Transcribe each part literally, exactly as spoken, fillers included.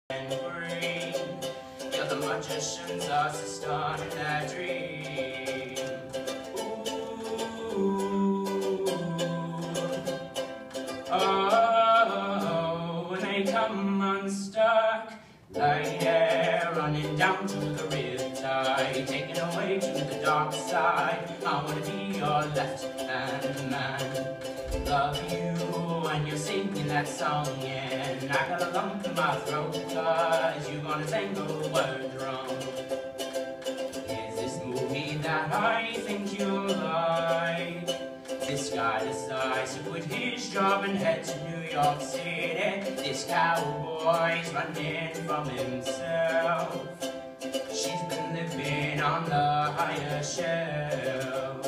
and green. You're the magician's assistant in that dream. Ooh, oh, when they come unstuck, like air running down to the riptide, taken away to the dark side. I wanna be your left-hand man, love you when you're singing that song, and I got a lump in my throat cause you're gonna tangle words wrong. Is this movie that I think you'll like? This guy decides to quit his job and head to New York City. This cowboy's running from himself. She's been living on the higher shelf.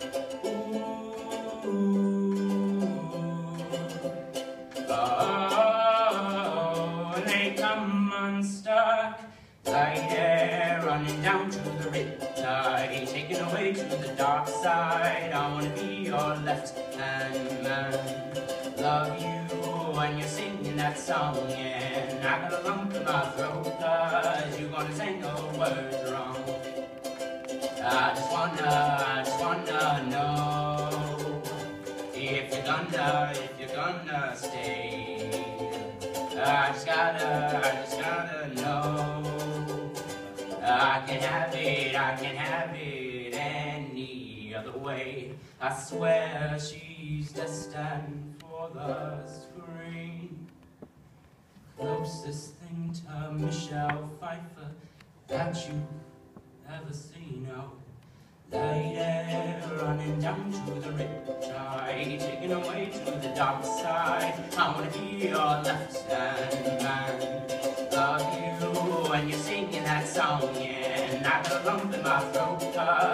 Oh, and they come unstuck, like air running down to the riptide, taken away to the dark side. I wanna be your left-hand man, love you when you're singing that song, and I got a lump in my throat cause you're gonna tangle words wrong. I just wanna, I just wanna know if you're gonna, if you're gonna stay. I just gotta, I just gotta know. I can have it, I can have it any other way. I swear she's destined for the screen. Closest thing to Michelle Pfeiffer that you've ever seen. Oh, lady running down to the riptide, taken away to the dark side. I wanna be your left-hand man, love you when you're singing that song, and I got a lump in my throat.